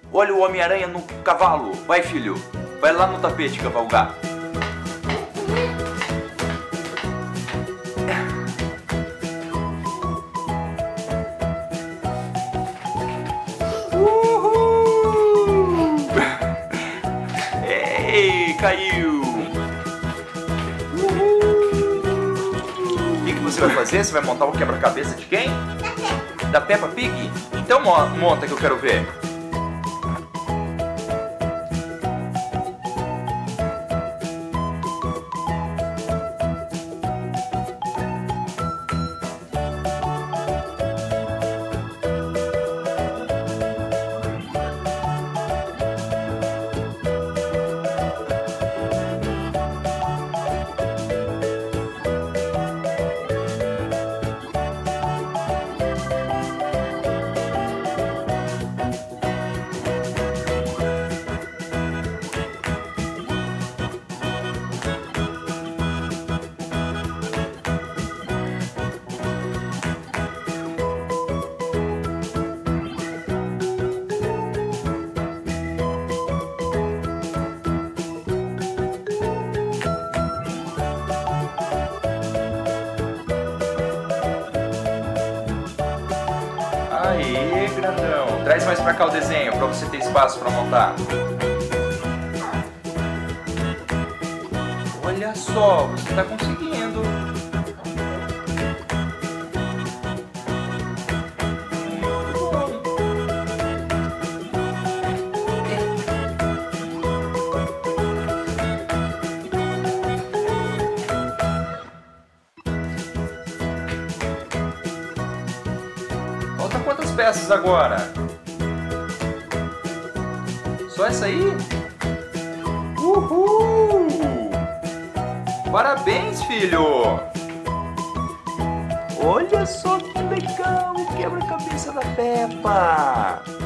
Olha o Homem-Aranha no cavalo. Vai, filho. Vai lá no tapete cavalgar. Uhul! Ei, caiu. Uhul! O que você vai fazer? Você vai montar o quebra-cabeça de quem? Da Peppa Pig? Então monta que eu quero ver. Aê, grandão. Traz mais pra cá o desenho, pra você ter espaço pra montar. Olha só, você tá conseguindo. Muito bom. Falta quantas peças agora? Só essa aí? Uhul! Parabéns, filho! Olha só que legal o quebra-cabeça da Peppa!